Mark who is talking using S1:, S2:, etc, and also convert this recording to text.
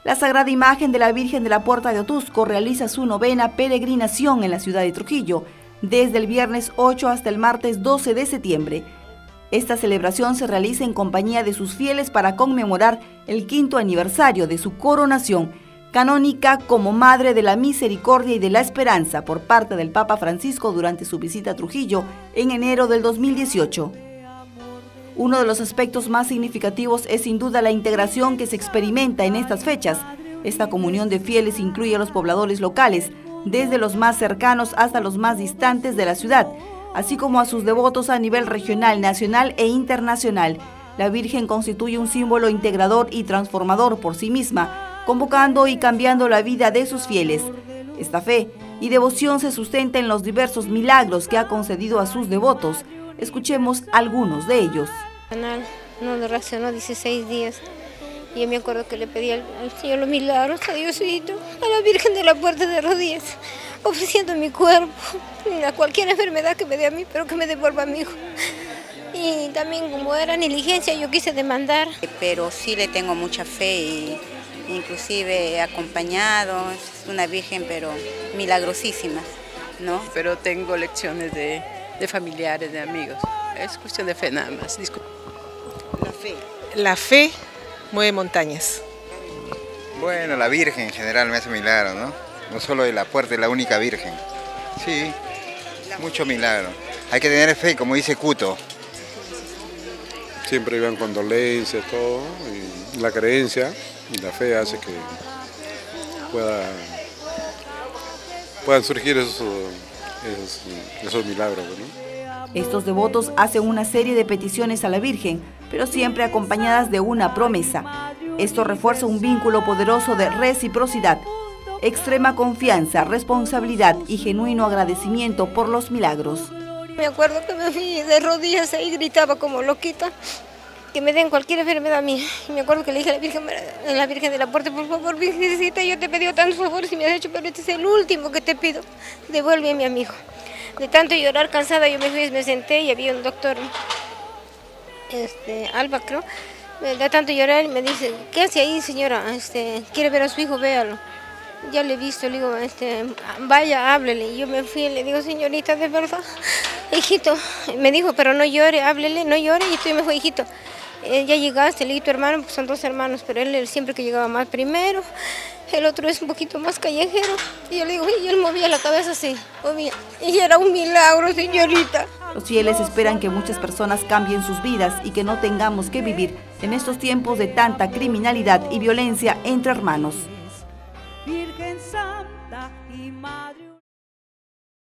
S1: La Sagrada Imagen de la Virgen de la Puerta de Otusco realiza su novena peregrinación en la ciudad de Trujillo, desde el viernes 8 hasta el martes 12 de septiembre. Esta celebración se realiza en compañía de sus fieles para conmemorar el 5º aniversario de su coronación canónica como Madre de la Misericordia y de la Esperanza por parte del Papa Francisco durante su visita a Trujillo en enero del 2018. Uno de los aspectos más significativos es sin duda la integración que se experimenta en estas fechas. Esta comunión de fieles incluye a los pobladores locales, desde los más cercanos hasta los más distantes de la ciudad, así como a sus devotos a nivel regional, nacional e internacional. La Virgen constituye un símbolo integrador y transformador por sí misma, convocando y cambiando la vida de sus fieles. Esta fe y devoción se sustenta en los diversos milagros que ha concedido a sus devotos. Escuchemos algunos de ellos.
S2: No reaccionó 16 días. Yo me acuerdo que le pedí al Señor los milagros, a Diosito, a la Virgen de la Puerta de rodillas, ofreciendo mi cuerpo, a cualquier enfermedad que me dé a mí, pero que me devuelva a mi hijo. Y también como era negligencia, yo quise demandar.
S3: Pero sí le tengo mucha fe y inclusive he acompañado, es una Virgen pero milagrosísima, ¿no?
S4: Pero tengo lecciones de familiares, de amigos, es cuestión de fe nada más.
S3: La fe.
S4: La fe mueve montañas.
S5: Bueno, la Virgen en general me hace milagros, ¿no? No solo de la Puerta, es la única Virgen. Sí, mucho milagro. Hay que tener fe, como dice Cuto.
S6: Siempre iban condolencias, todo, y la creencia y la fe hace que puedan surgir esos milagros, ¿no?
S1: Estos devotos hacen una serie de peticiones a la Virgen, pero siempre acompañadas de una promesa. Esto refuerza un vínculo poderoso de reciprocidad, extrema confianza, responsabilidad y genuino agradecimiento por los milagros.
S2: Me acuerdo que me fui de rodillas y gritaba como loquita, que me den cualquier enfermedad a mí. Y me acuerdo que le dije a la Virgen de la Puerta, por favor, Virgencita, yo te he pedido tantos favores y me has hecho, pero este es el último que te pido. Devuelve a mi amigo. De tanto llorar cansada, yo me senté y había un doctor, Alba creo, de tanto llorar me dice, ¿qué hace ahí, señora? ¿Quiere ver a su hijo? Véalo. Ya le he visto, le digo, vaya, háblele. Y yo me fui y le digo, señorita, de verdad, hijito. Me dijo, pero no llore, háblele, no llore. Y tú me fue, hijito, ya llegaste, le dije, tu hermano, pues son 2 hermanos, pero él siempre que llegaba más primero, el otro es un poquito más callejero. Y yo le digo, y él movía la cabeza así, movía. Y era un milagro, señorita.
S1: Los fieles esperan que muchas personas cambien sus vidas y que no tengamos que vivir en estos tiempos de tanta criminalidad y violencia entre hermanos.
S7: Virgen Santa y Madre.